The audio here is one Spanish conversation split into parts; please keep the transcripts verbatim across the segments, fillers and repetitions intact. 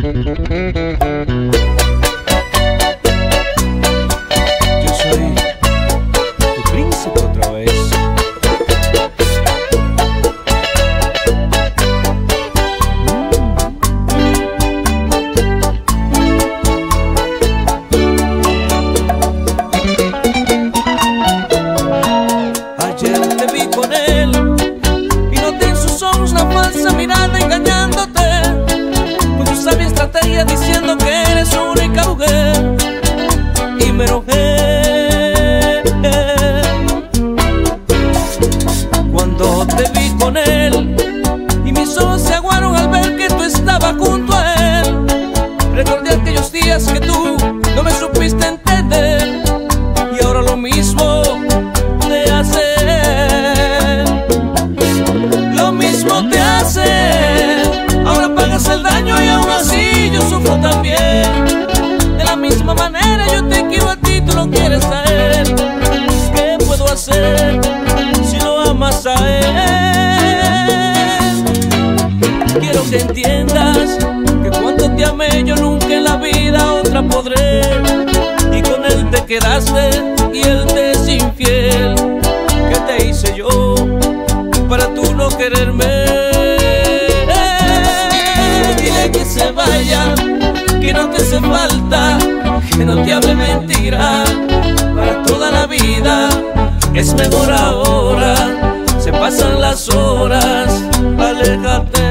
Yo soy tu príncipe otra vez. Ayer te vi con él y noté en sus ojos la falsa mirada engañándote con tu sabia estrategia diciendo que eres su única mujer, y me enojé cuando te vi con él y mis ojos se aguaron al ver que tú estabas junto a él. Recordé aquellos días que tú no me supiste entender y ahora lo mismo te hace, lo mismo te hace. Ahora pagas el daño y aún así yo sufro también. De la misma manera yo te quiero a ti, tú lo quieres a él. ¿Qué puedo hacer si lo amas a él? Quiero que entiendas que cuando te amé yo nunca en la vida otra podré, y con él te quedaste y él te es infiel. ¿Qué te hice yo para tú no quererme? Dile que se vaya, que no te hace falta, que no te hable mentira para toda la vida. Es mejor ahora, se pasan las horas, aléjate.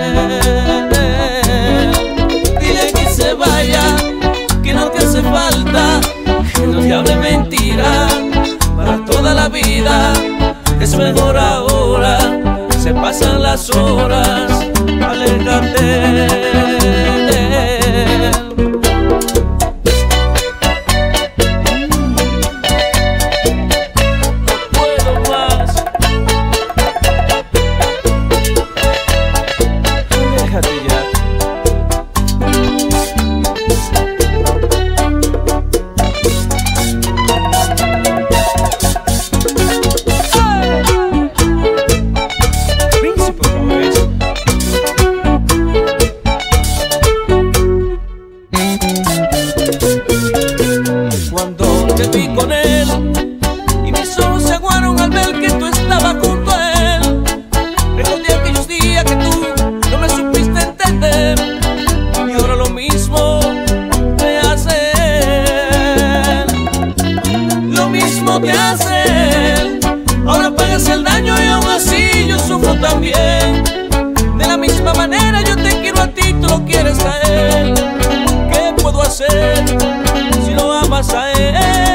Dile que se vaya, que no te hace falta, que no te hable mentira para toda la vida. Es mejor ahora, se pasan las horas, aléjate. Te vi con él y mis ojos se aguaron al ver que tú estabas junto a él. Recordé aquellos días que tú no me supiste entender y ahora lo mismo te hace, lo mismo te hace. Ahora pagas el daño y aún así yo sufro también. De la misma manera yo te quiero a ti, tú lo quieres a él. ¿Qué puedo hacer si lo amas a él?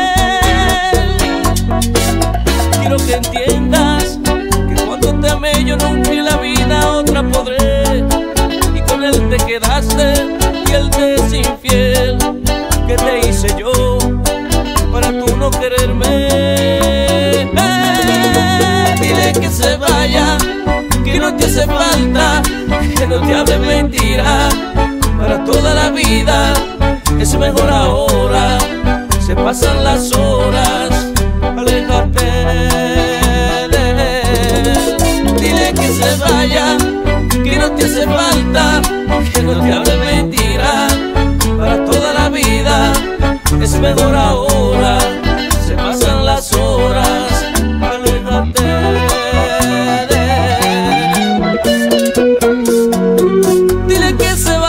Quiero que entiendas que cuando te amé yo nunca en la vida otra podré, y con él te quedaste y él te es infiel. ¿Qué te hice yo para tú no quererme? Eh, dile que se vaya, que no te hace falta, que no te hable mentira para toda la vida. Es mejor ahora, se pasan las horas, aléjate de él. Dile que se vaya, que no te hace falta, que no te hable mentira para toda la vida. Es mejor ahora, se pasan las horas, aléjate de él. Dile que se vaya,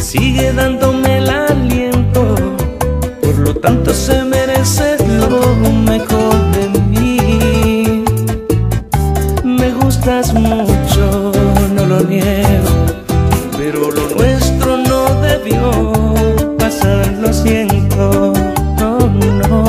sigue dándome el aliento, por lo tanto se merece lo mejor de mí. Me gustas mucho, no lo niego, pero lo nuestro no debió pasar, lo siento, no, no.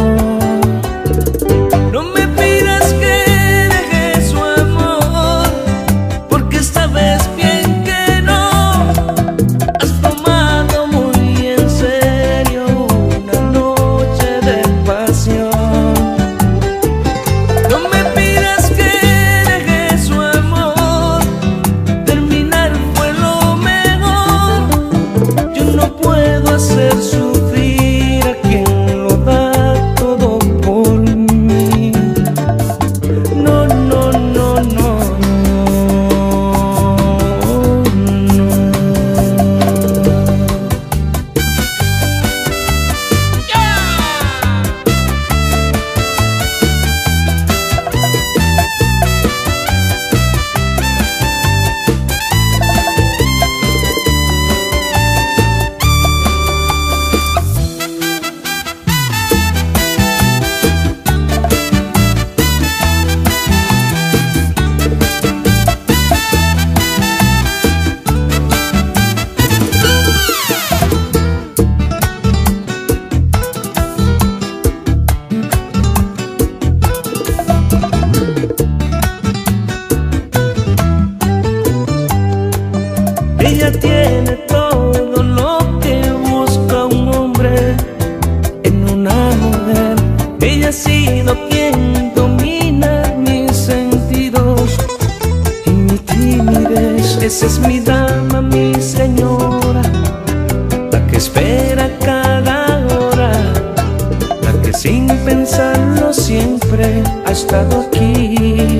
No me pidas que deje su amor, porque esta vez bien que no. Has tomado muy en serio una noche de pasión. No me pidas que deje su amor, terminar fue lo mejor. Yo no puedo hacer sufrir a quien lo da todo por mí. No, no, no, no, ella tiene todo lo que busca un hombre en una mujer. Ella ha sido quien domina mis sentidos y mi timidez. Esa es mi dama, mi señora, la que espera cada hora, la que sin pensarlo siempre ha estado aquí.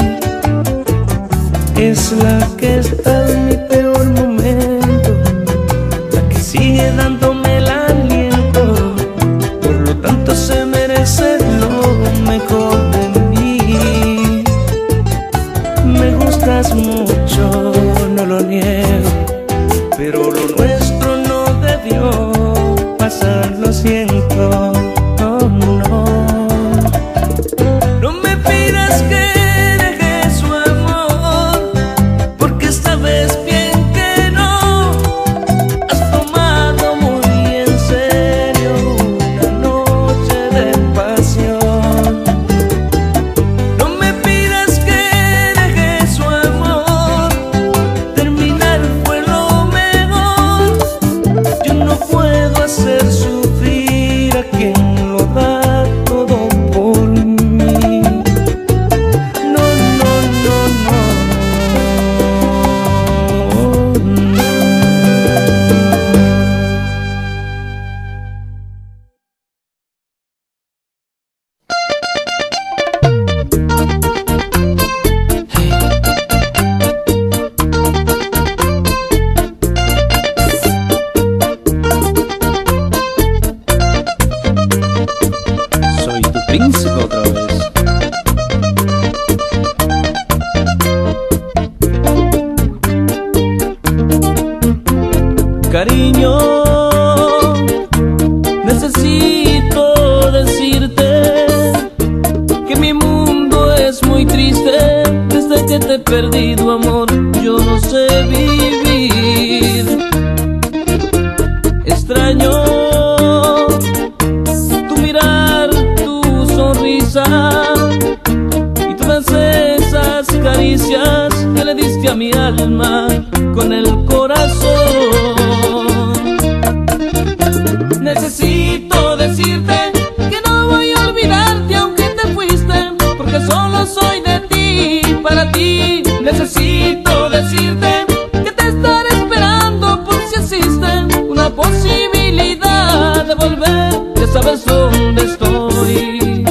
Es la que está en mi peor momento, la que sigue dándome el aliento, por lo tanto se merece lo mejor de mí. Me gustas mucho, no lo niego, pero lo nuestro no debió pasar, lo siento, no, no. No me pidas que deje su amor, porque esta vez bien que no. Has tomado muy en serio una noche de pasión. No me pidas que deje su amor, terminar fue lo mejor. Yo no puedo hacer sufrir a quien lo da todo por mí. No, no, no, no, no. Soy tu príncipe otra vez. Cariño, necesito decirte que mi mundo es muy triste. Desde que te he perdido, amor, yo no sé vivir. Extraño tu mirar, tu sonrisa y todas esas caricias que le diste a mi alma con el corazón. Necesito decirte que no voy a olvidarte aunque te fuiste, porque solo soy de ti, para ti. Necesito decirte que te estaré esperando por si existe una posibilidad de volver. Ya sabes dónde estoy.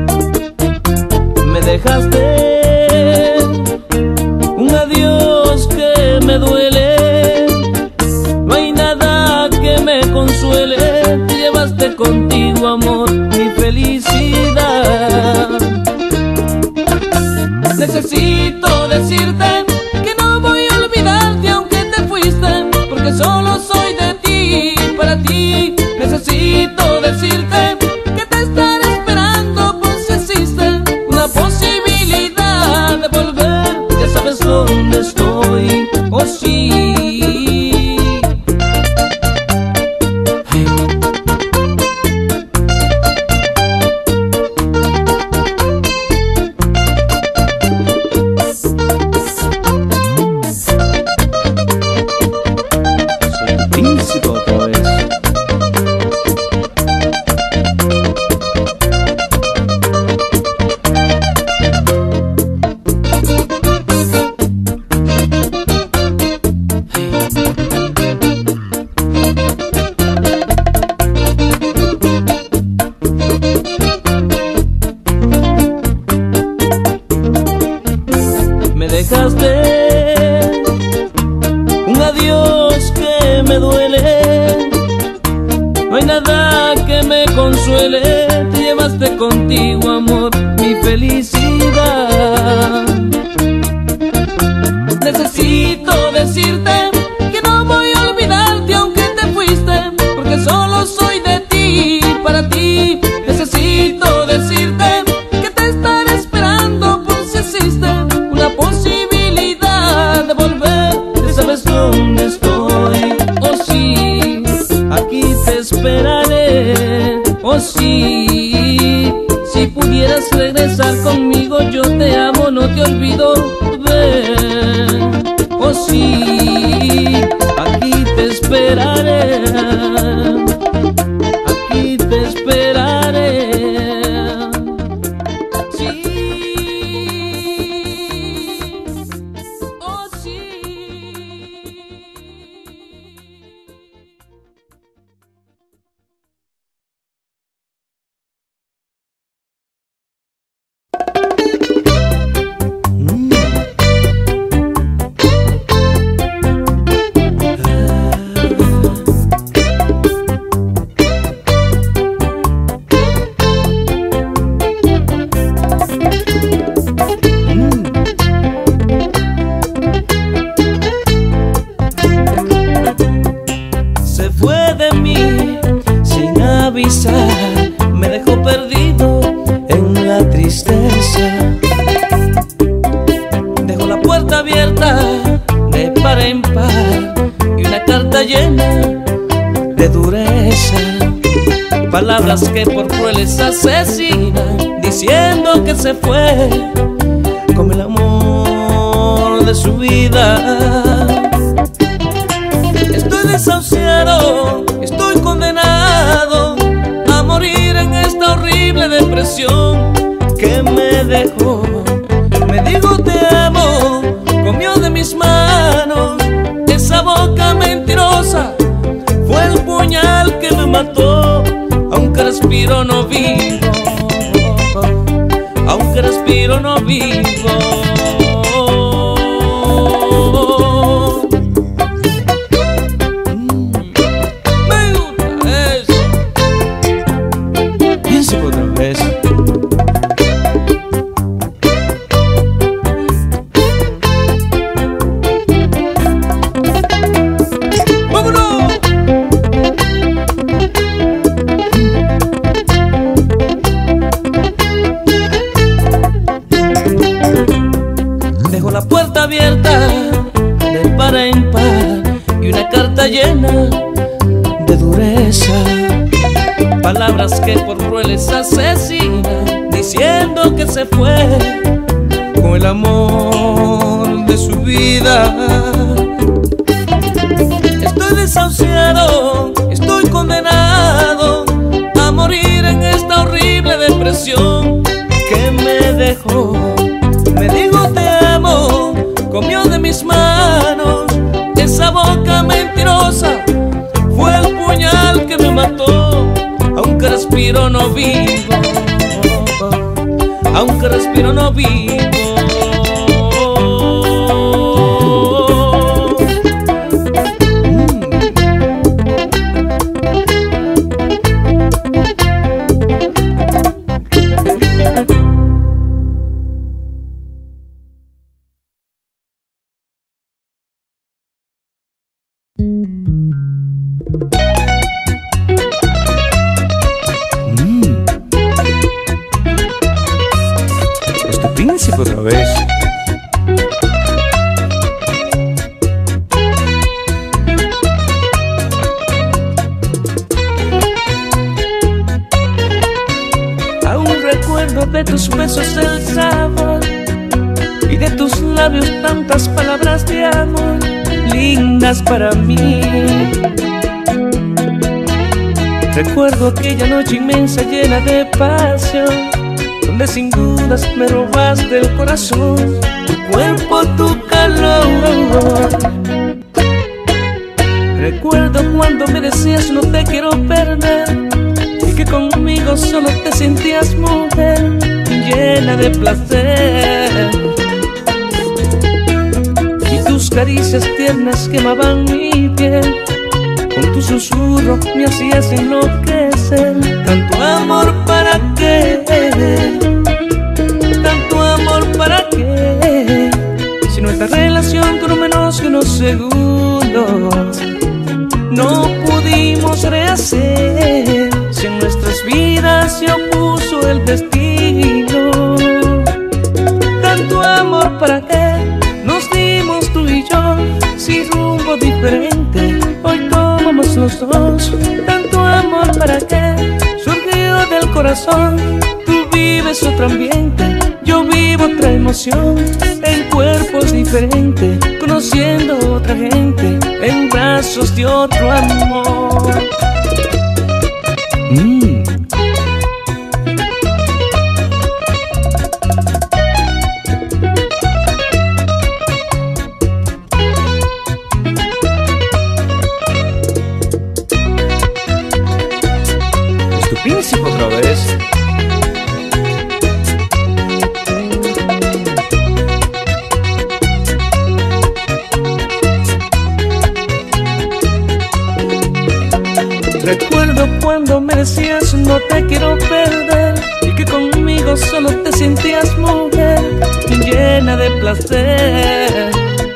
Me dejaste un adiós que me duele, no hay nada que me consuele. Te llevaste contigo, amor, mi felicidad. Necesito decirte que no voy a olvidarte aunque te fuiste, porque solo soy de ti. para ti. Necesito decirte que te estaré esperando por si existe una posibilidad de volver. Ya sabes dónde estoy, oh sí. Un adiós que me duele, no hay nada que me consuele. Te llevaste contigo, amor, mi felicidad. Necesito decirte que no voy a olvidarte aunque te fuiste, porque solo soy de ti, para ti. Necesito decirte que te estaré esperando por si existe una posibilidad de volver. Ya sabes dónde estoy, oh sí, aquí te esperaré, oh sí. Si pudieras regresar conmigo, yo te amo, no te olvido, ven, oh sí, aquí te esperaré, aquí te esperaré. Me dejó perdido en la tristeza. Dejó la puerta abierta de par en par y una carta llena de dureza. Palabras que por crueles asesinan, diciendo que se fue con el amor de su vida. Estoy desahuciado, estoy condenado a morir en esta horrible depresión que me dejó. Me dijo te amo, comió de mis manos, esa boca mentirosa fue el puñal que me mató. Aunque respiro no vivo, aunque respiro no vivo. Llena de dureza, palabras que por crueles asesinan, diciendo que se fue con el amor de su vida. Estoy desahuciado, estoy condenado a morir en esta horrible depresión que me dejó. Me dijo te amo, comió de mis manos, esa boca mentirosa fue el puñal que me mató. Aunque respiro no vivo, aunque respiro no vivo. Príncipe otra vez. Aún recuerdo de tus besos el sabor y de tus labios tantas palabras de amor lindas para mí. Recuerdo aquella noche inmensa llena de pasión, donde sin dudas me robaste el corazón, tu cuerpo, tu calor. Recuerdo cuando me decías no te quiero perder, y que conmigo solo te sentías mujer, llena de placer. Y tus caricias tiernas quemaban mi piel, con tu susurro me hacías enloquecer. Tanto amor para qué, tanto amor para qué, si nuestra relación duró menos que unos segundos. No pudimos rehacer, si en nuestras vidas se opuso el destino. Tanto amor para qué nos dimos tú y yo, sin rumbo diferente hoy tomamos los dos. Tanto amor para qué surgió del corazón, tú vives otro ambiente, yo vivo otra emoción, en cuerpos diferentes, conociendo a otra gente, en brazos de otro amor. Mm. Es tu príncipe otra vez. Recuerdo cuando me decías no te quiero perder, y que conmigo solo te sentías mujer, llena de placer.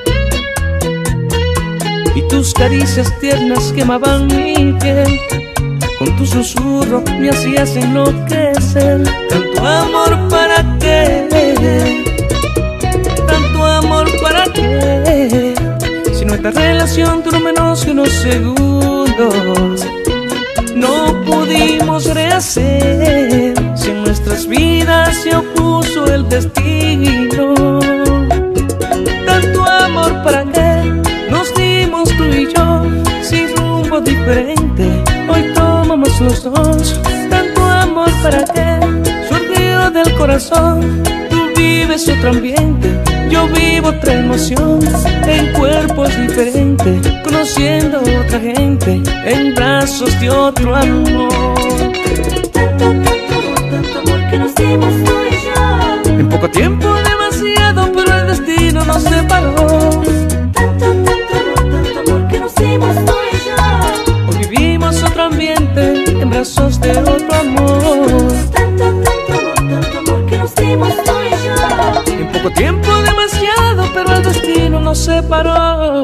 Y tus caricias tiernas quemaban mi piel, con tu susurro me hacías enloquecer. Tanto amor para qué, tanto amor para qué, si nuestra relación duró menos que unos segundos. No pudimos rehacer, si en nuestras vidas se opuso el destino. Tanto amor para qué nos dimos tú y yo, sin rumbo diferente hoy tomamos los dos. Tanto amor para qué surgió del corazón, tú vives otro ambiente, yo vivo otra emoción, en cuerpos diferentes, conociendo a otra gente, en brazos de otro amor. Tanto, tanto amor, tanto amor que nos dimos tú y yo. En poco tiempo demasiado, pero el destino nos separó. Tanto, tanto amor, tanto amor que nos dimos tú y yo. Hoy vivimos otro ambiente, en brazos de otro amor. Tanto, tanto amor, tanto amor que nos dimos tú y yo. En poco tiempo demasiado, pero el destino nos separó.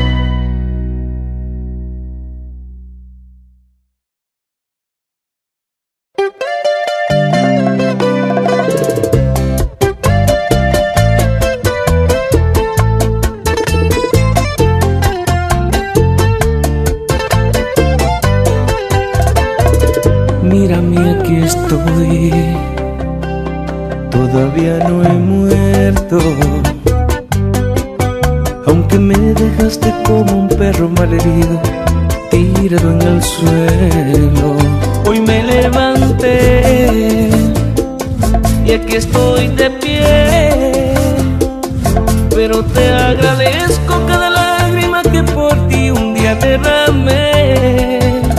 Mírame, aquí estoy, todavía no he muerto, aunque me dejaste como un perro malherido, tirado en el suelo. Hoy me levanté y aquí estoy de pie, pero te agradezco cada lágrima que por ti un día derramé.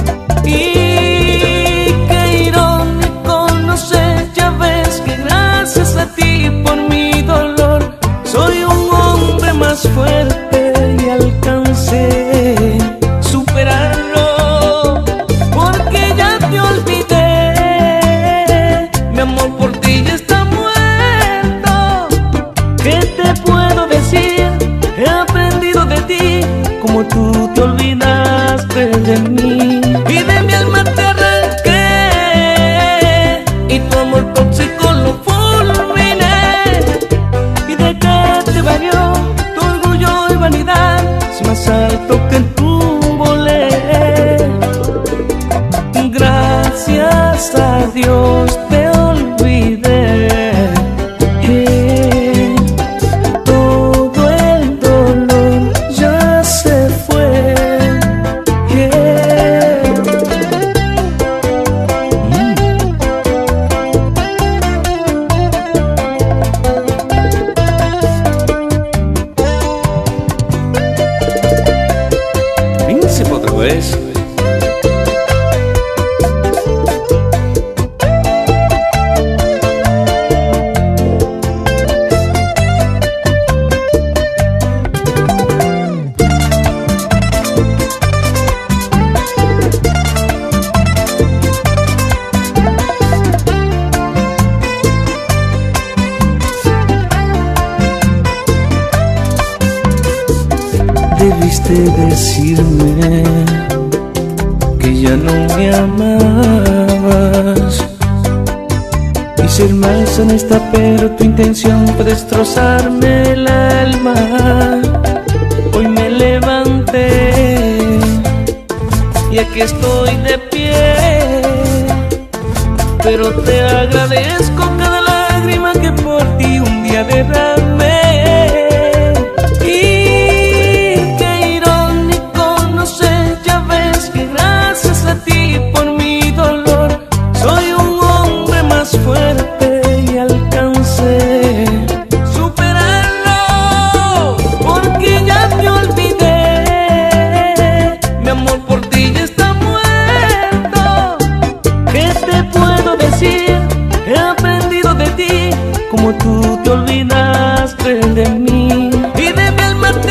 Y qué irónico, no sé, ya ves que gracias a ti por mi dolor soy un hombre más fuerte y alcancé superarlo, porque ya te olvidé. Mi amor por ti ya está muerto. ¿Qué te puedo decir? He aprendido de ti como tú te olvidaste de mí. Y de mi alma te arranqué y tu amor tóxico lo fulminé. olvidaste decirme que ya no me amabas. Y ser más honesta, pero tu intención fue destrozarme el alma. Hoy me levanté y aquí estoy de pie, pero te agradezco cada lágrima que por ti un día derramé. Fuerte y alcancé superarlo, porque ya te olvidé. Mi amor por ti ya está muerto. ¿Qué te puedo decir? He aprendido de ti como tú te olvidaste de mí. Y de mi alma te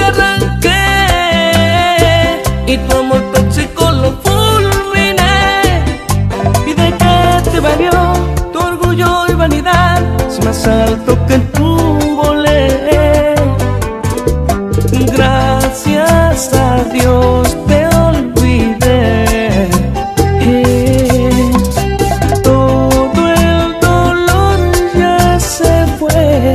arranqué y tu amor tóxico lo fulminé. ¿Y de qué te valió y vanidad si más alto que tú volé? Gracias a Dios te olvidé. Eh, todo el dolor ya se fue.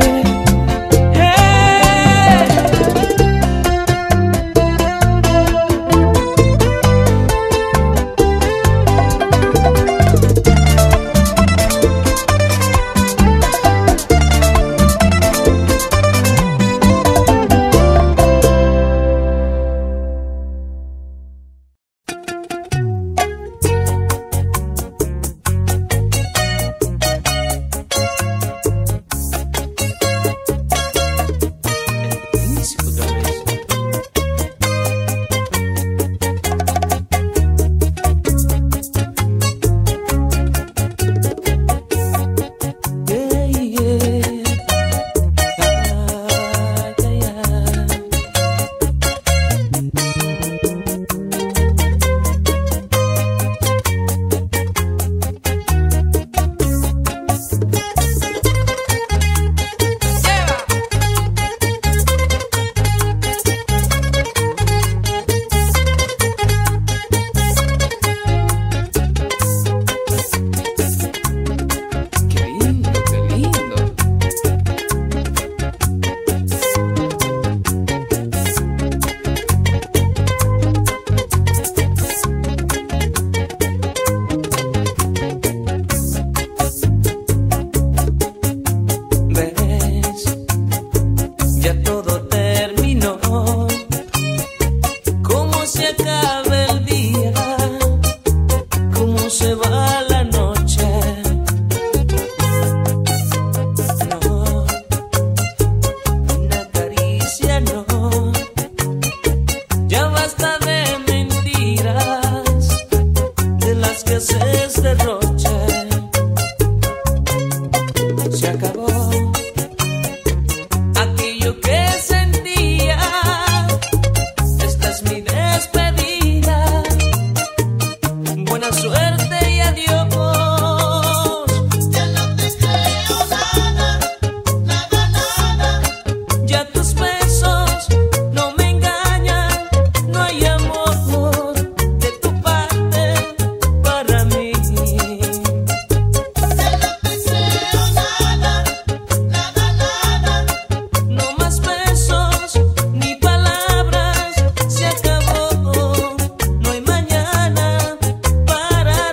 Para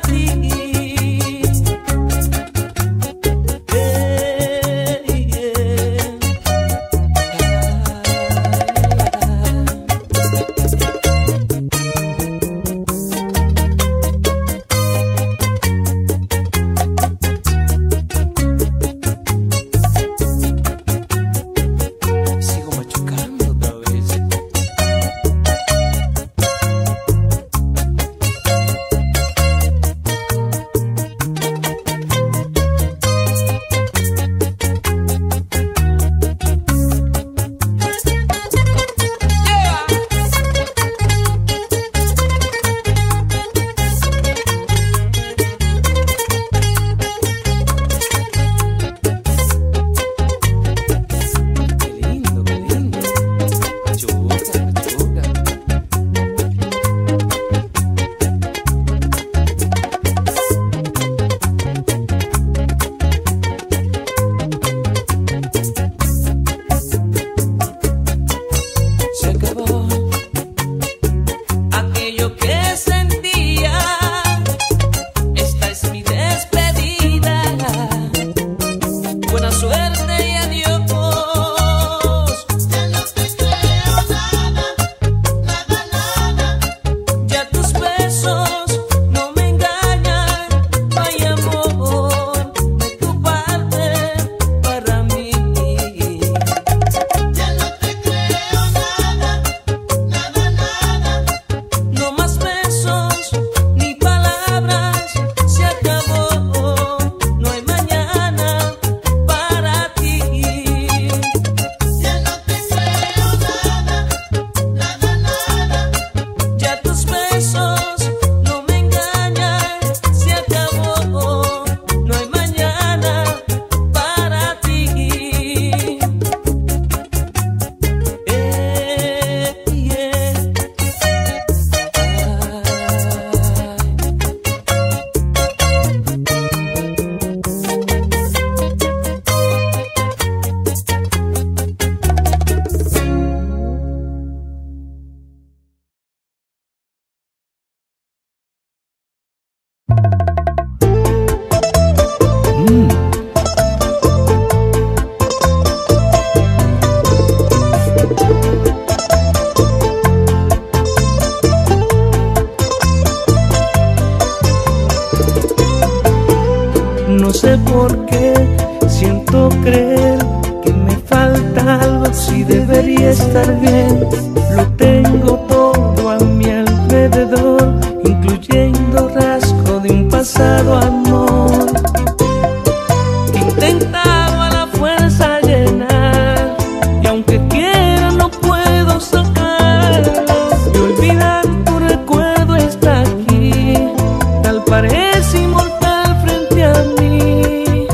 sé por qué siento creer que me falta algo, si debería estar bien. Lo tengo todo a mi alrededor, incluyendo rastro de un pasado amor. He intentado a la fuerza llenar, y aunque quiera no puedo sacarlo. Y olvidar tu recuerdo está aquí, tal parece inmortal frente a mí.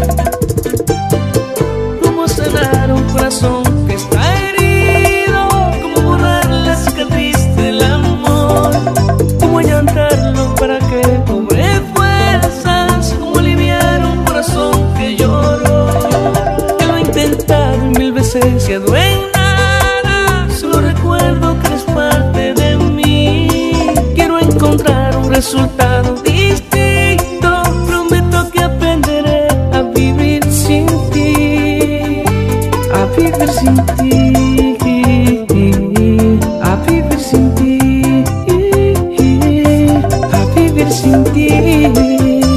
Cómo sanar un corazón que está herido, cómo borrar la cicatriz del amor, cómo allantarlo para que cobre fuerzas, cómo aliviar un corazón que lloró. Que lo he intentado mil veces, quedó en nada, solo recuerdo que eres parte de mí. Quiero encontrar un resultado distinto, prometo que aprenderé a vivir sin ti, a vivir sin ti, a vivir sin ti, a vivir sin ti.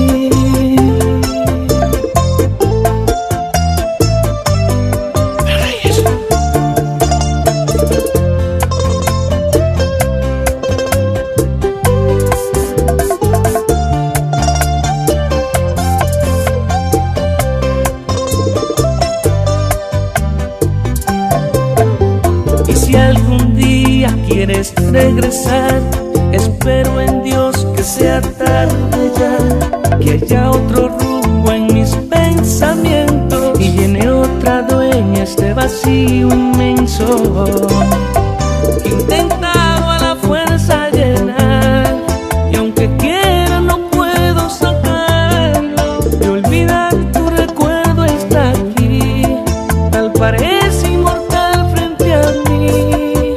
Y si algún día quieres regresar, espero en Dios que sea tarde ya, que haya otro rumbo en mis pensamientos y llene otra dueña este vacío inmenso. He intentado a la fuerza llenar, y aunque quiera no puedo sacarlo. Y olvidar tu recuerdo está aquí, tal parece inmortal frente a mí.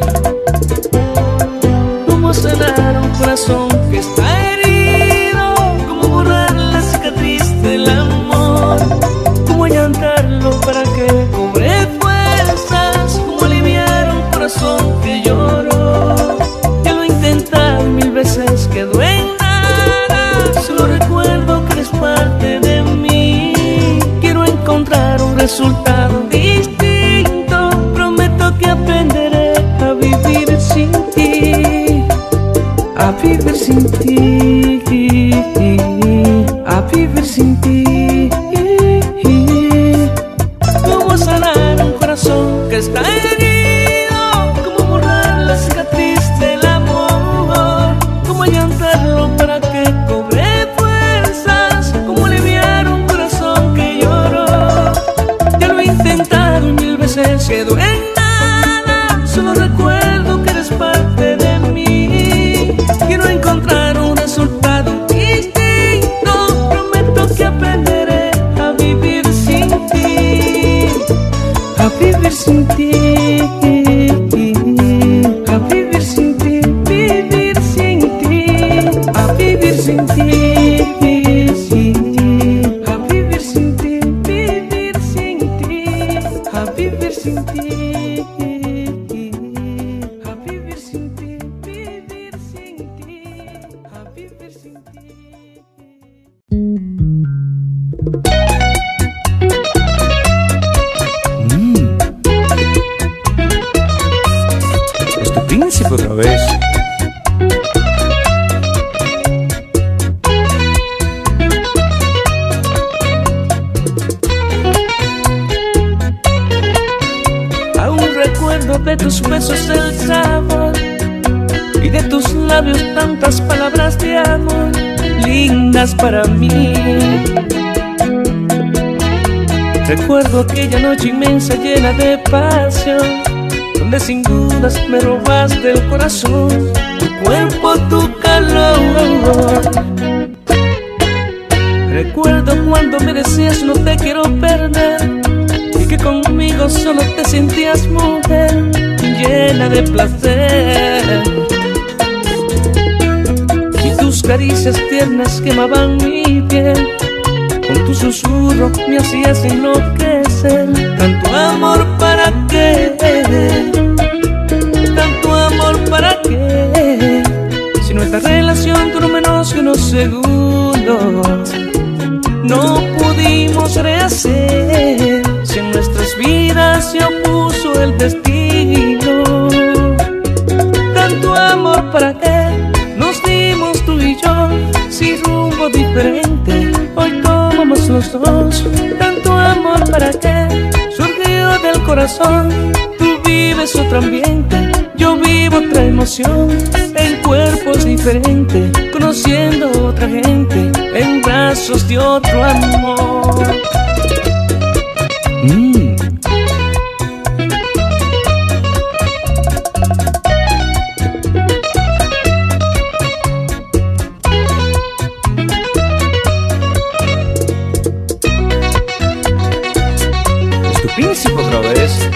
Cómo sanar un corazón que está herido, cómo borrar la cicatriz del amor, cómo allantarlo para que cobre fuerzas, cómo aliviar un corazón que lloró. Ya lo he intentado mil veces, quedó en nada, solo recuerdo que eres parte de mí. Quiero encontrar un resultado distinto, prometo que aprenderé a vivir sin ti, a vivir sin ti, a vivir sin ti. Cómo sanar un corazón que está herido, cómo borrar la cicatriz del amor, cómo allantarlo para que cobre fuerzas, cómo aliviar un corazón que lloró. Ya lo he intentado mil veces, quedó en nada, solo recuerdo que eres parte de mí. Quiero encontrar un resultado distinto, prometo que aprenderé a vivir sin ti, a vivir sin ti, a vivir sin ti, vivir sin ti, a vivir sin ti, vivir sin ti, a vivir sin ti, vivir sin ti, a vivir sin ti, a vivir sin ti, vivir sin ti, a vivir sin ti. Mm. Es tu príncipe otra vez. Aún recuerdo de tus besos el sabor, y de tus labios tantas palabras de amor, lindas para mí. Recuerdo aquella noche inmensa llena de pasión, donde sin dudas me robaste el corazón, tu cuerpo, tu calor. Recuerdo cuando me decías no te quiero perder, y que conmigo solo te sentías mujer, llena de placer. Y tus caricias tiernas quemaban mi piel, con tu susurro me hacías enloquecer. Tanto amor para qué, tanto amor para qué, si nuestra relación duró menos que unos segundos. No pudimos rehacer si en nuestras vidas se opuso el destino? Tanto amor, ¿para qué nos dimos tú y yo? Si rumbo diferente hoy tomamos los dos. Tanto amor, ¿para qué? Surgió del corazón. Tú vives otro ambiente, yo vivo otra emoción. En cuerpos diferentes, conociendo otra gente, en brazos de otro amor. mm. Es tu príncipe otra vez.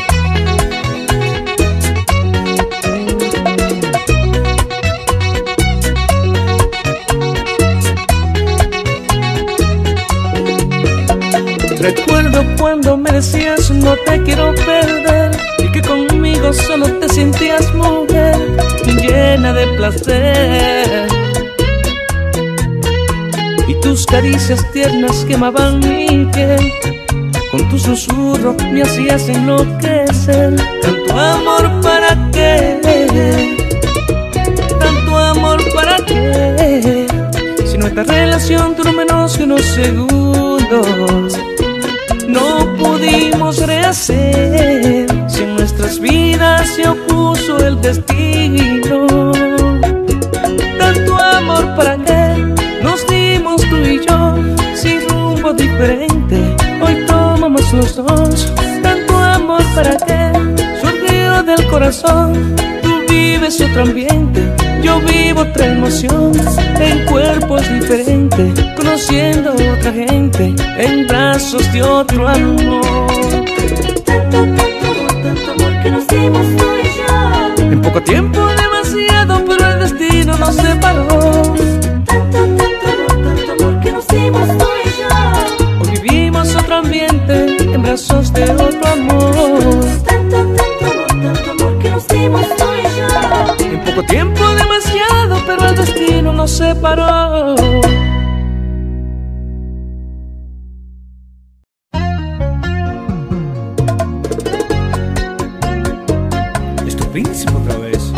Recuerdo cuando me decías no te quiero perder, y que conmigo solo te sentías mujer, llena de placer. Y tus caricias tiernas quemaban mi piel, con tu susurro me hacías enloquecer. Tanto amor, ¿para qué? Tanto amor, ¿para qué? Si nuestra relación duró menos que unos segundos, no pudimos rehacer si en nuestras vidas se opuso el destino. Tanto amor, ¿para qué nos dimos tú y yo? Si rumbo diferente hoy tomamos los dos. Tanto amor, ¿para qué? Surgió del corazón. Tú vives otro ambiente, yo vivo otra emoción. En cuerpos diferentes, conociendo otra gente, en brazos de otro amor. Tanto, tanto amor, tanto amor que nos dimos tú y yo. En poco tiempo demasiado, pero el destino nos separó. Tanto, tanto amor, tanto amor que nos dimos tú y yo. Hoy vivimos otro ambiente, en brazos de otro amor. Tanto, tanto amor, tanto amor que nos dimos tú y yo. En poco tiempo demasiado, pero el destino nos separó. Es tu príncipe otra vez.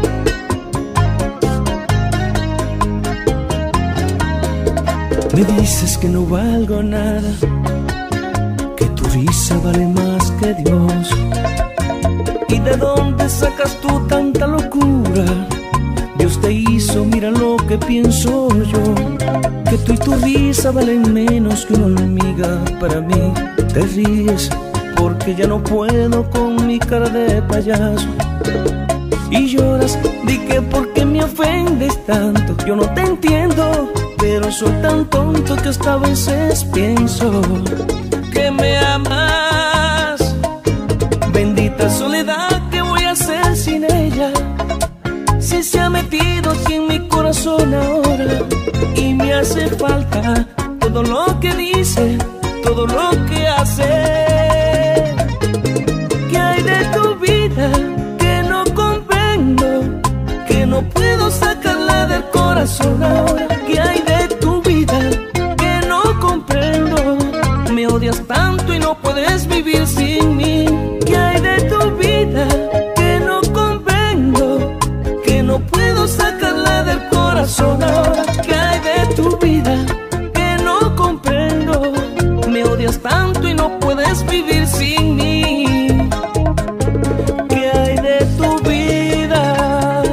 Me dices que no valgo nada, que tu risa vale más que Dios. ¿Y de dónde sacas tú tanta locura? Dios te hizo, mira lo que pienso yo, que tú y tu risa valen menos que una hormiga para mí. Te ríes porque ya no puedo con mi cara de payaso, y lloras, di que por qué me ofendes tanto. Yo no te entiendo, pero soy tan tonto que hasta a veces pienso que me amas. Bendita soledad, ¿qué voy a hacer sin ella? Si se ha metido aquí en mi corazón ahora, y me hace falta todo lo que dice, todo lo que hace. ¿Qué hay de tu vida que no comprendo? Que no puedo sacarla del corazón ahora. ¿Qué hay de tu vida que no comprendo? Me odias tanto y no puedes vivir sin mí. ¿Qué hay de tu vida que no comprendo? Que no puedo sacarla del corazón ahora. ¿Qué hay de tu vida que no comprendo? Me odias tanto y no puedes vivir sin mí. ¿Qué hay de tu vida?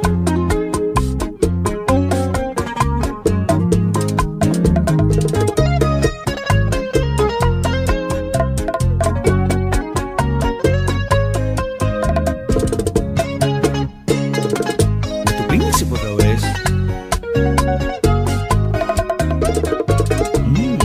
Tu príncipe otra vez. Mm.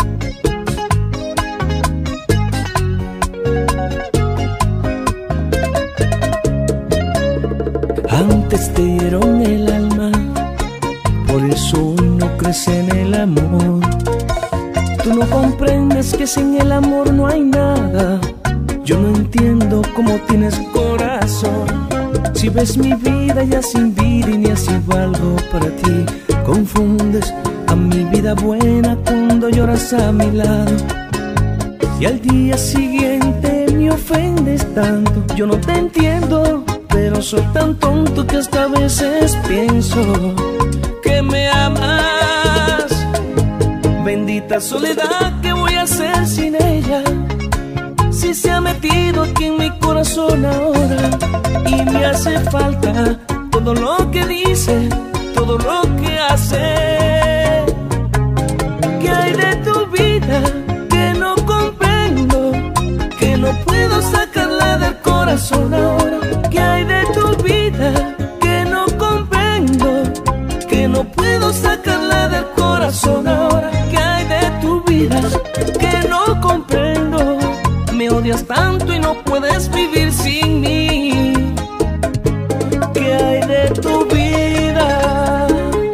Antes te dieron el alma, por eso hoy no crece en el amor. Tú no comprendes que sin el amor no hay nada. Yo no entiendo cómo tienes corazón. Si ves mi vida ya sin vida y ni así valgo para ti. Confundes a mi vida buena cuando lloras a mi lado. y al día siguiente me ofendes tanto. Yo no te entiendo, pero soy tan tonto que hasta a veces pienso que me amas. Bendita soledad, ¿qué voy a hacer sin ella? Si se ha metido aquí en mi corazón ahora y me hace falta todo lo que dice, todo lo que hace. ¿Qué hay de tu vida que no comprendo? Que no puedo sacarla del corazón ahora. ¿Qué hay de tu vida que no comprendo? Que no puedo sacarla del corazón ahora. ¿Qué hay de tu vida que no comprendo? Me odias tanto y no puedes vivir sin mí. ¿Qué hay de tu vida?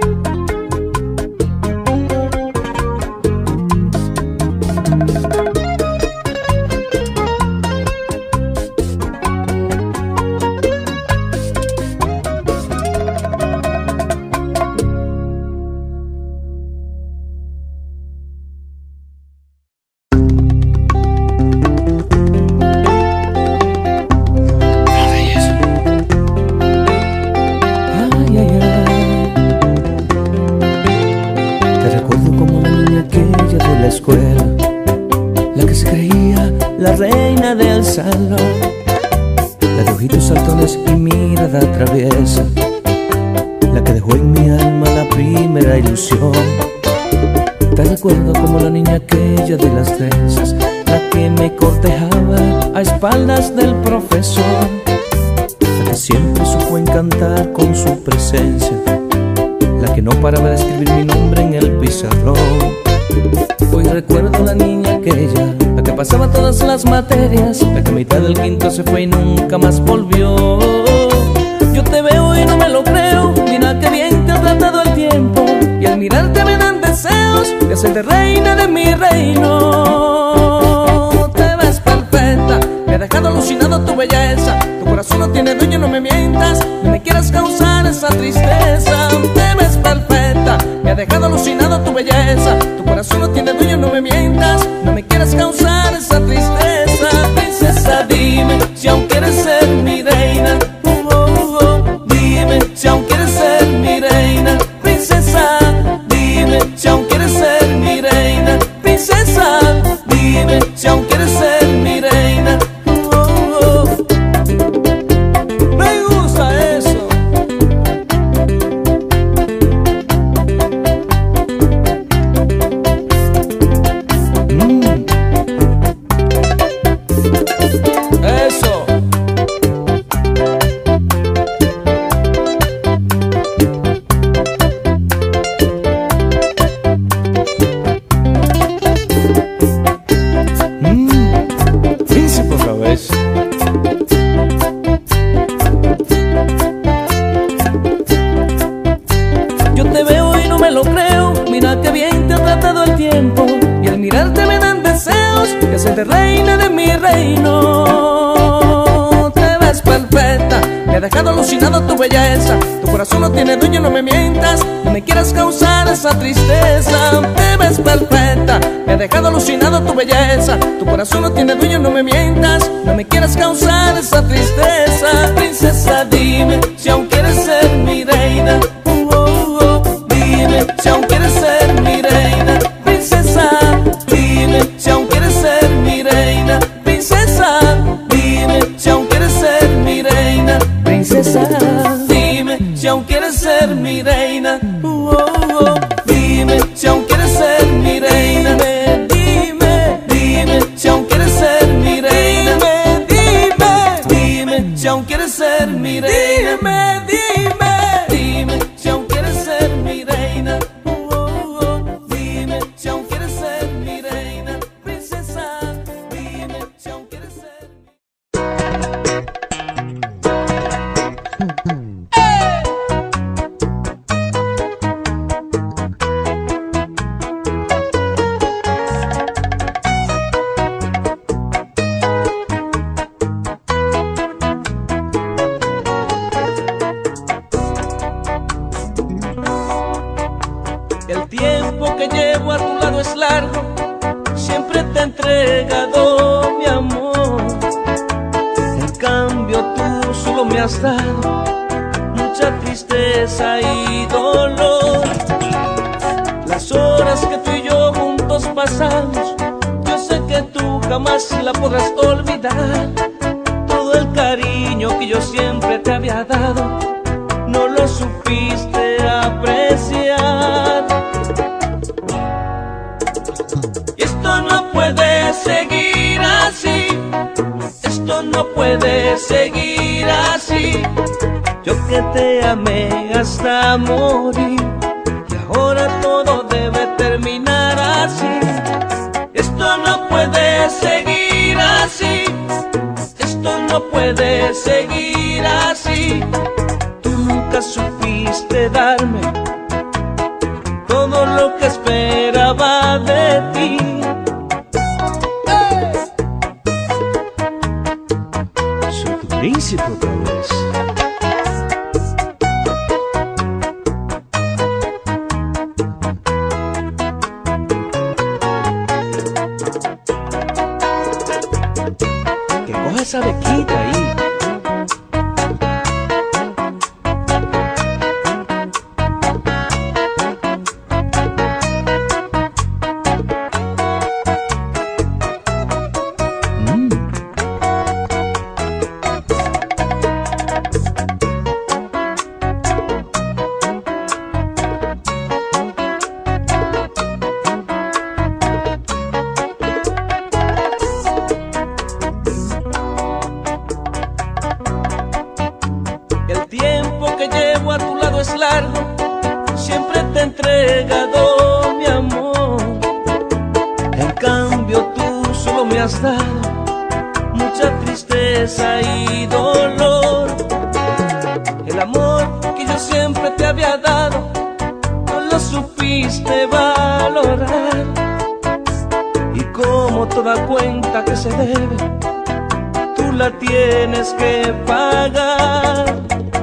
La reina del salón, la de ojitos saltones y mirada traviesa, la que dejó en mi alma la primera ilusión. Te recuerdo como la niña aquella de las trenzas, la que me cortejaba a espaldas del profesor, la que siempre supo encantar con su presencia, la que no paraba de escribir mi nombre en el pizarrón. Hoy recuerdo la niña aquella, la que pasaba todas las materias, la que a mitad del quinto se fue y nunca más volvió. Yo te veo y no me lo creo, mira que bien te ha tratado el tiempo, y al mirarte me dan deseos de hacerte reina de mi reino. Te ves perfecta, me ha dejado alucinado tu belleza, tu corazón no tiene dueño, no me mientas, no me quieras causar esa tristeza. Te ves perfecta, me ha dejado alucinado tu belleza, tu corazón no tiene dueño, no me mientas, no me quieras causar esa tristeza. Princesa, dime si aún quieres ser mi reina. Oh, oh, oh. Dime si aún quieres ser mi reina. Princesa, dime si aún quieres ser mi reina. Princesa, dime si aún quieres ser mi reina. Oh, oh, oh. Me gusta eso. Eso. Mm. Príncipe otra vez. Yo te veo y no me lo creo, mira que bien te ha tratado el tiempo, y al mirarte me dan deseos de hacerte reina de mi reino. Te ves perfecta, me ha dejado alucinado tu belleza, tu corazón no tiene dueño, no me mientas, no me quieras causar esa tristeza. Te ves perfecta, me ha dejado alucinado tu belleza, tu corazón no tiene dueño, no me mientas, no me quieras causar esa tristeza. Princesa, dime si aún quieres ser mi reina. Oh, oh, oh. Dime si aún quieres ser mi reina. Princesa, dime si aún quieres ser mi reina. Princesa, dime si aún quieres ser mi reina. Princesa, dime si aún quieres ser mi reina. Oh, oh, oh. Dime si aún quieres ser mi reina. Dime, dime si aún quieres ser mi reina. Dime, dime si aún quieres ser mi reina. Dime, dime, dime si aún quieres ser mi reina. Oh, oh, oh. Dime si aún quieres ser mi reina. Princesa, dime si aún quieres ser mi El tiempo que llevo a tu lado es largo, se siempre te he entregado mi amor. En cambio tú solo me has dado mucha tristeza y dolor. Las horas que tú y yo juntos pasamos, yo sé que tú jamás la podrás olvidar. Todo el cariño que yo siempre te había dado, no lo supiste apreciar. Y esto no puede seguir así, esto no puede seguir así. Yo que te amé hasta morir, y ahora todo debe terminar así. Esto no puede seguir así, esto no puede seguir así. Tú nunca supiste darme todo lo que esperaba de ti. ¡Hey! Soy tu príncipe otra vez. Que coja esa bequita ahí. El tiempo que llevo a tu lado es largo, siempre te he entregado mi amor. En cambio tú solo me has dado mucha tristeza y dolor. El amor que yo siempre te había dado, no lo supiste valorar. Y como toda cuenta que se debe, tú la tienes que pagar.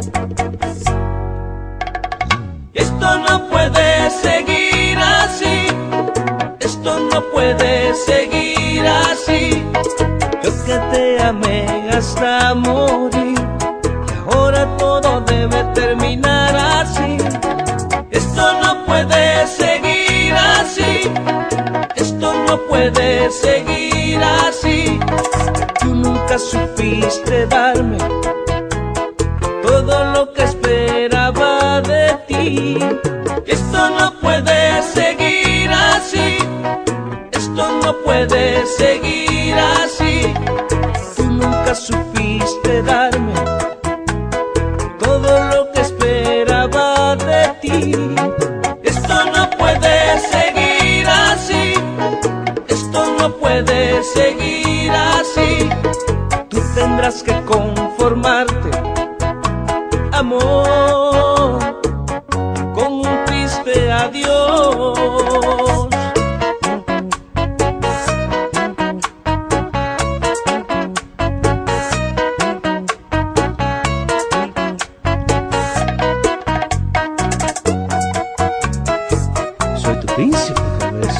Esto no puede seguir así, esto no puede seguir así. Yo que te amé hasta morir, y ahora todo debe terminar así. Esto no puede seguir así, esto no puede seguir así. Tú nunca supiste darme todo lo que esperaba de ti. Esto no puede seguir así, esto no puede seguir así. Tú nunca supiste darme todo lo que esperaba de ti. Esto no puede seguir así, esto no puede seguir así. Tú tendrás que conformarte, amor, con un triste adiós. Soy tu príncipe otra vez.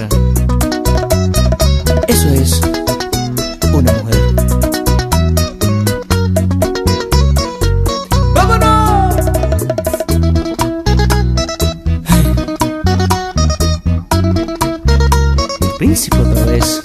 tierra. Eso es una mujer. ¡Vámonos! El príncipe otra vez.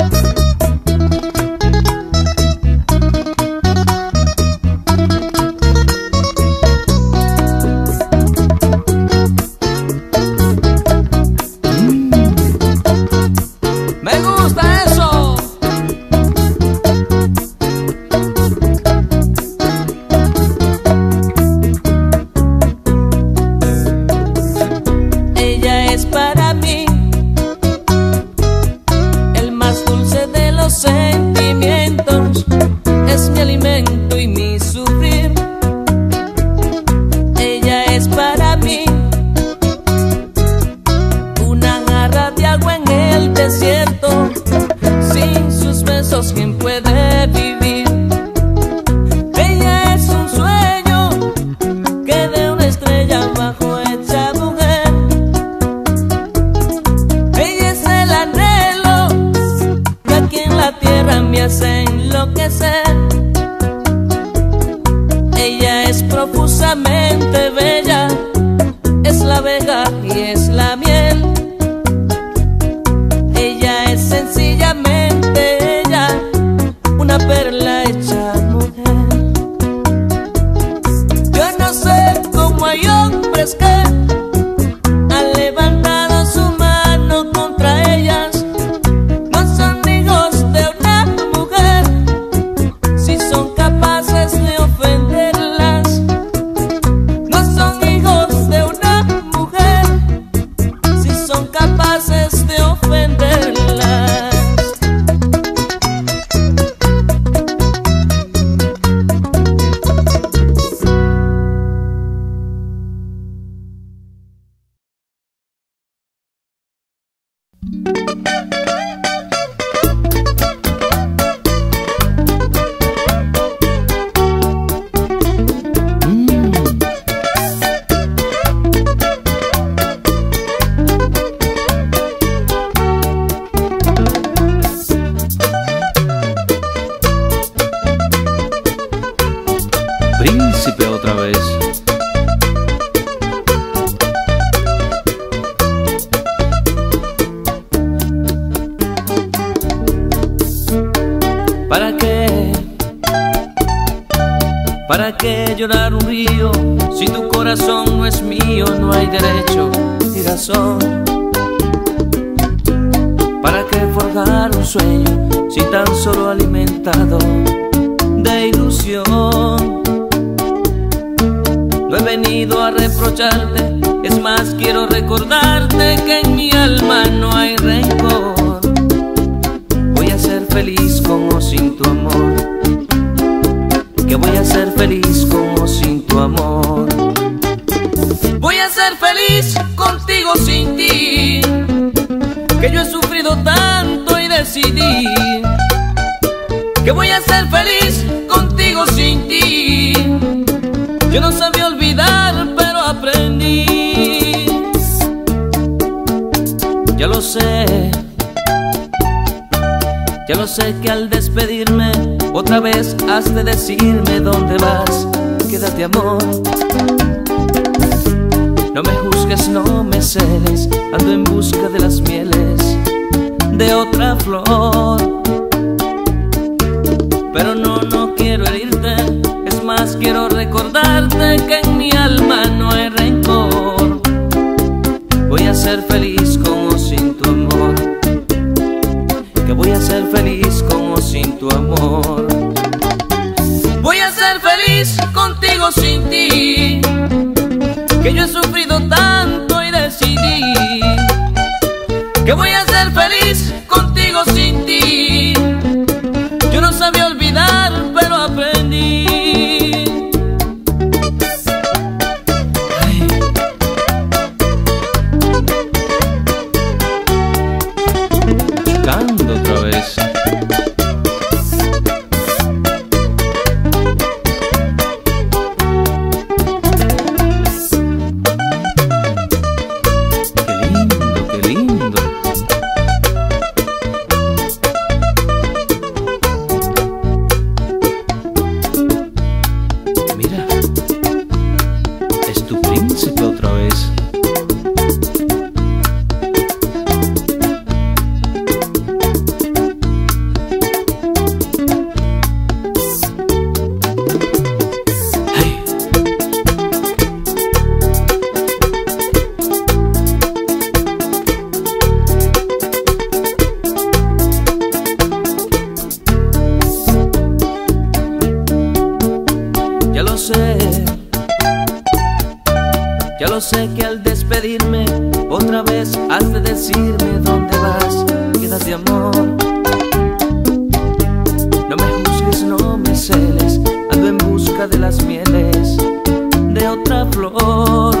¡Me gusta eso! Ella es para mí el más dulce de los sentimientos, es mi alimento y mi sufrir. Ella es para mí una jarra de agua en el desierto, sin sus besos ¿quién puede vivir? Ella es un sueño que de una estrella bajo hecha mujer. Ella es el anhelo que aquí en la tierra me hace enloquecer. Ella es profusamente bella, es la vega y es la miel. Ella es sencillamente ella, una perla hecha mujer. Yo no sé cómo hay hombres que han levantado su mano contra ellas. No son hijos de una mujer si son capaces de ofenderlas. No son hijos de una mujer si son capaces de ofenderlas. Príncipe otra vez. ¿Para qué? ¿Para qué llorar un río si tu corazón no es mío? No hay derecho ni razón. ¿Para qué forjar un sueño si tan solo alimentado de ilusión? No he venido a reprocharte, es más quiero recordarte que en mi alma no hay rencor. Voy a ser feliz con o sin tu amor, que voy a ser feliz con o sin tu amor. Voy a ser feliz contigo sin ti, que yo he sufrido tanto y decidí que voy a ser feliz contigo sin ti. Yo no sabía olvidar, pero aprendí. Ya lo sé, ya lo sé que al despedirme otra vez has de decirme dónde vas. Quédate, amor. No me juzgues, no me celes, ando en busca de las mieles de otra flor. Pero no, no quiero herirte, es más quiero recordarte que en mi alma no hay rencor. Voy a ser feliz con o sin tu amor, que voy a ser feliz con o sin tu amor. Voy a ser feliz contigo sin ti, que yo he sufrido tanto y decidí que voy a ser feliz contigo sin ti. Yo no sabía olvidar, pero aprendí. Ay. Cantando otra vez. Qué lindo, qué lindo. decirme dónde vas, quédate amor. No me juzgues, no me celes, ando en busca de las mieles de otra flor.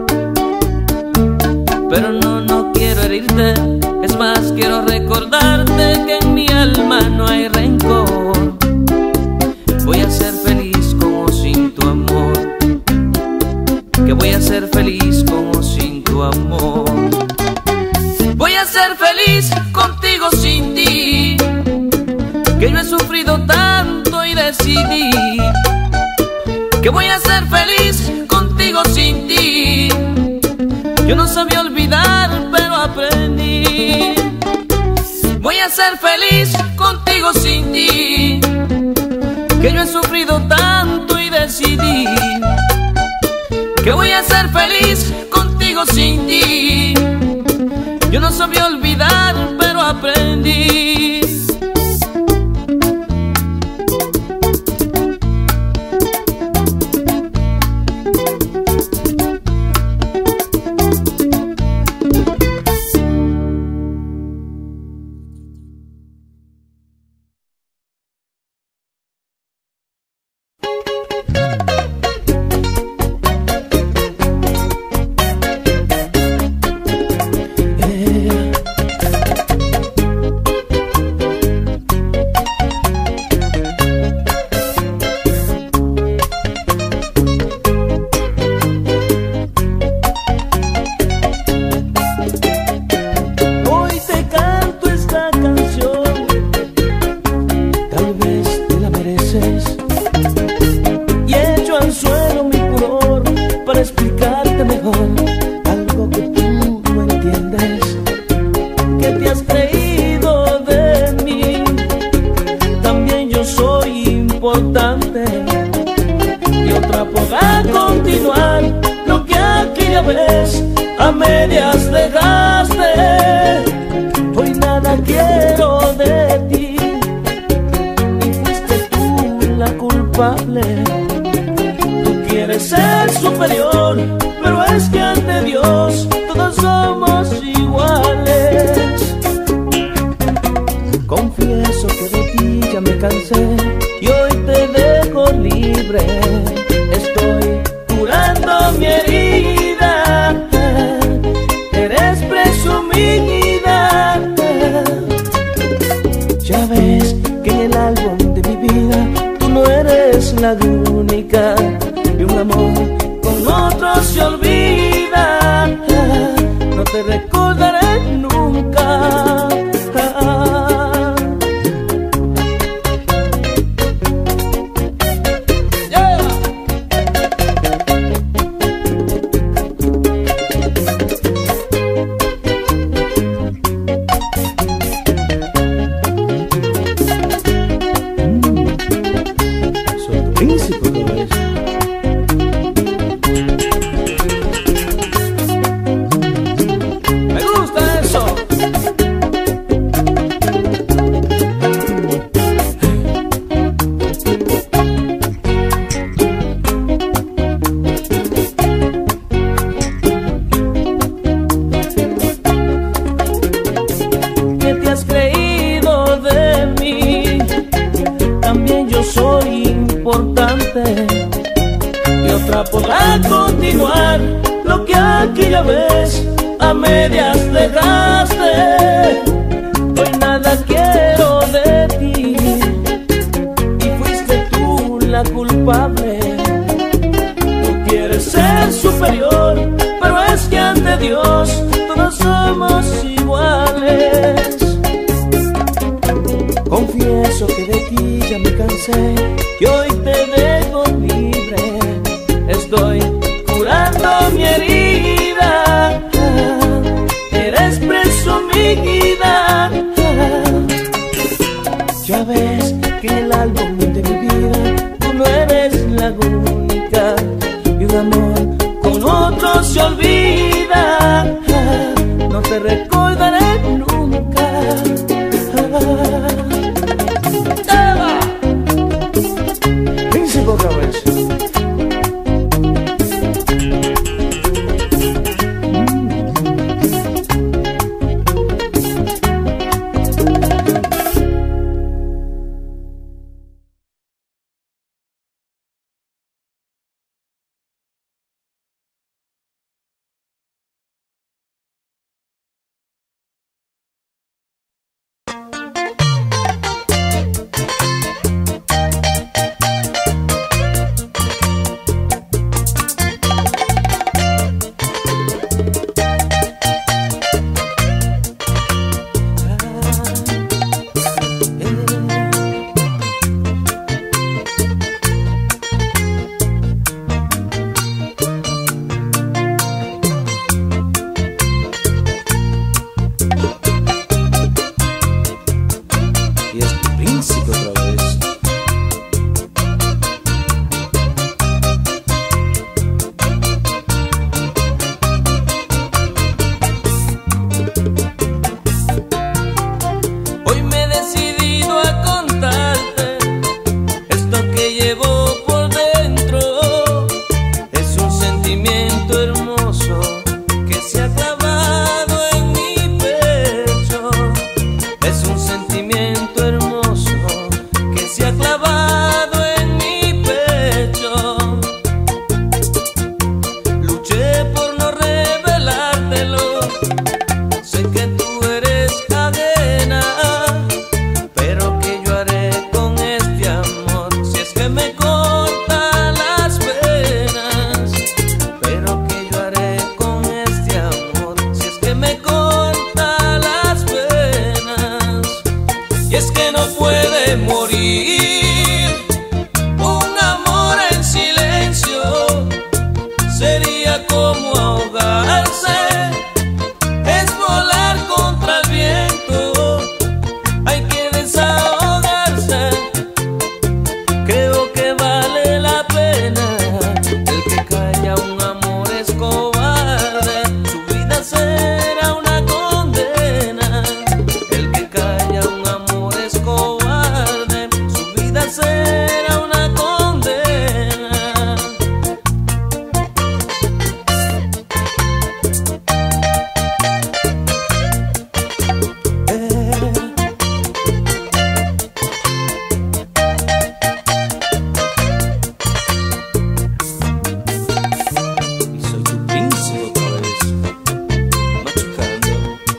Pero no, no quiero herirte, es más, quiero recordarte que en mi alma no hay rencor. Voy a ser feliz con o sin tu amor, que voy a ser feliz con o sin tu amor. Voy a ser feliz contigo sin ti, que yo he sufrido tanto y decidí que voy a ser feliz contigo sin ti. Yo no sabía olvidar, pero aprendí. Voy a ser feliz contigo sin ti, que yo he sufrido tanto y decidí que voy a ser feliz contigo sin ti. Yo no sabía olvidar, pero aprendí. puede morir. Un amor en silencio sería como ahogarse, es volar contra el viento, hay que desahogarse. Creo que vale la pena, el que calla un amor es cobarde, su vida será una condena. El que calla un amor es cobarde, su vida será una condena. Eh. Y soy tu príncipe otra vez, machucando.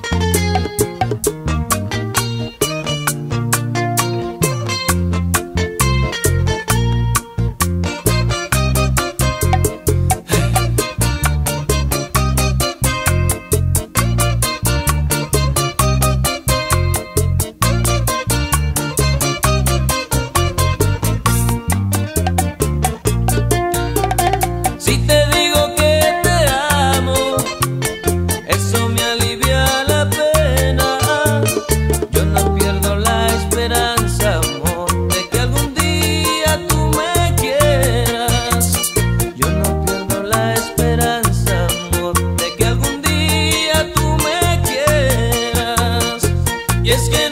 Si te digo que te amo, eso me alivia la pena. Yo no pierdo la esperanza, amor, de que algún día tú me quieras. Yo no pierdo la esperanza, amor, de que algún día tú me quieras. Y es que